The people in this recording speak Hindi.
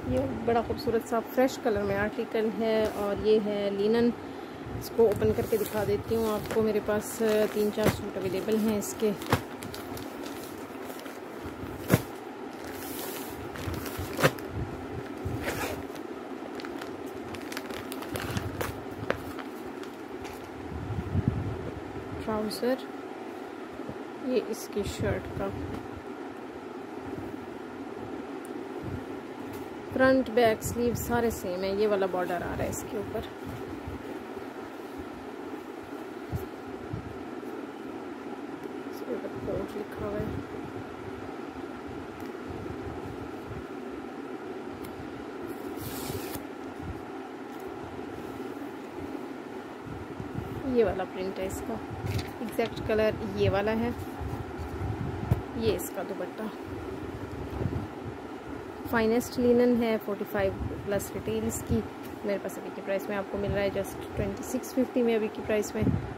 ये बड़ा खूबसूरत सा फ्रेश कलर में आर्टिकल है और ये है लिनन। इसको ओपन करके दिखा देती हूँ आपको। मेरे पास 3-4 सूट अवेलेबल हैं इसके। ट्राउज़र, ये इसकी शर्ट का फ्रंट बैक स्लीव सारे सेम है। ये वाला बॉर्डर आ रहा है इसके ऊपर। इसके ऊपर कोट लिखा हुआ है। ये वाला प्रिंट है इसका। एग्जैक्ट कलर ये वाला है। ये इसका दुपट्टा फाइनेस्ट लिनन है। 45+ रिटेल इसकी। मेरे पास अभी की प्राइस में आपको मिल रहा है जस्ट 2650 में अभी की प्राइस में।